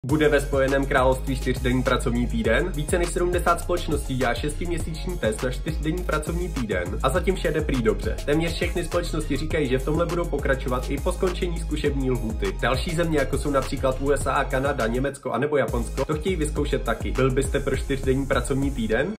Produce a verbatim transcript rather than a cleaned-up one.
Bude ve Spojeném království čtyřdenní pracovní týden? Více než sedmdesát společností dělá šestiměsíční test na čtyřdenní pracovní týden a zatím vše jde prý dobře. Téměř všechny společnosti říkají, že v tomhle budou pokračovat i po skončení zkušební lhůty. Další země, jako jsou například U S A, Kanada, Německo a nebo Japonsko, to chtějí vyzkoušet taky. Byl byste pro čtyřdenní pracovní týden?